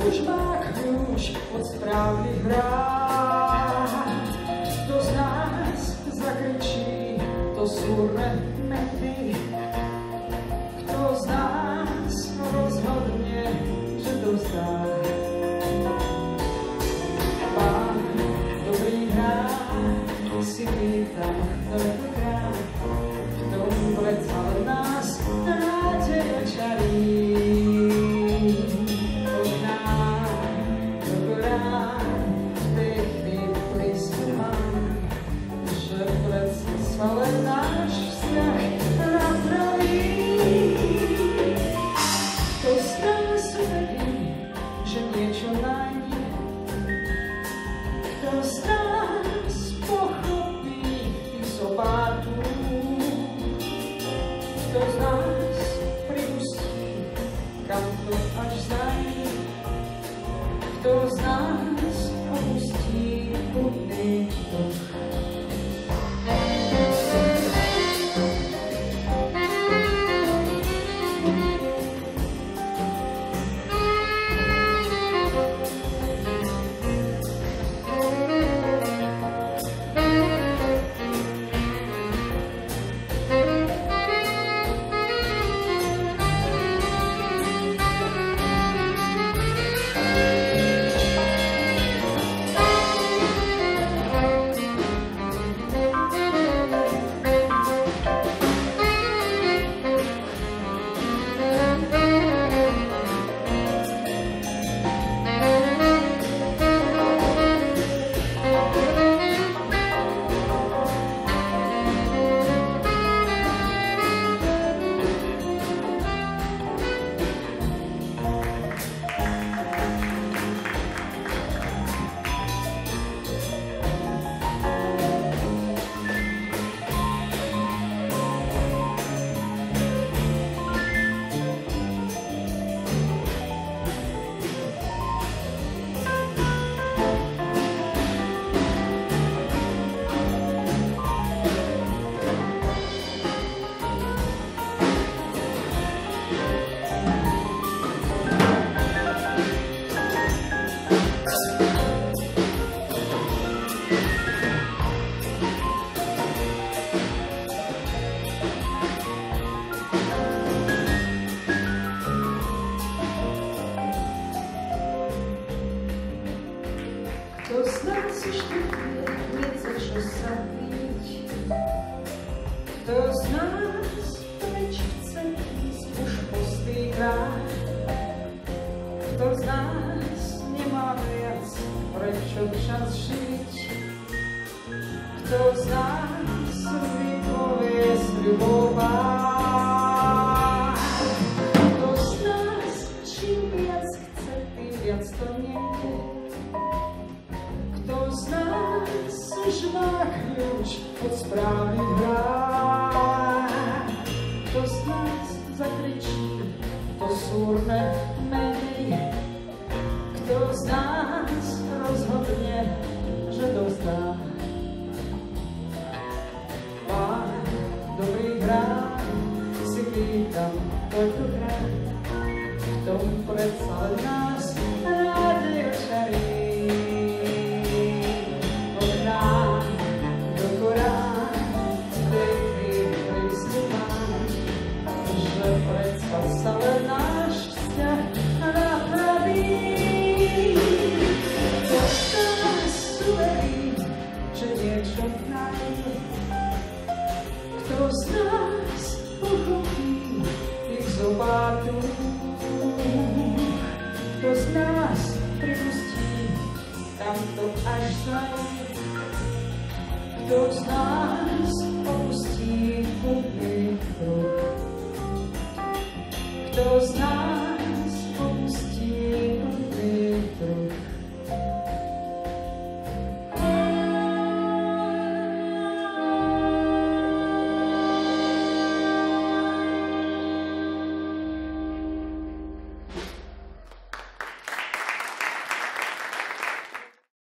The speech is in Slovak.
už má kľúč od správnych rád. Kto z nás zakričí to súrne mety? Kto z nás rozhodne, že dozdá? Pán dobrý rád, si pýtam veľkokrát, v tom predsa len nás nádej očarí. Ale náš vzťah napraví. Kto z nás verí, že niečo nájde? Kto z nás pochopí izolátu? Kto z nás pripustí, kam to až zajde? Kto z nás opustí plný duch? Kto z nás ešte nechce čo sa byť? Kto z nás preč chce ísť už postýkrát? Kto z nás nemá viac prečo čas žiť? Kto z nás vypovie sľubovať? Kto z nás čím viac chce, tým viac to nejde? Kto z nás už má kľúč od správnych rád? Kto z nás zakričí to súrne menej? Kto z nás rozhodne, že dozdá? Pán dobrý rád, si pýtam toľkokrát, v tom predsa nás nádej očarí. Ale náš vzťah napraví. Kto z nás uverí, že niečo nájde? Kto z nás pochopí ich zobátu? Kto z nás pripustí, tam to až zajde? Kto z nás opustí úplný kruh? Kto z nás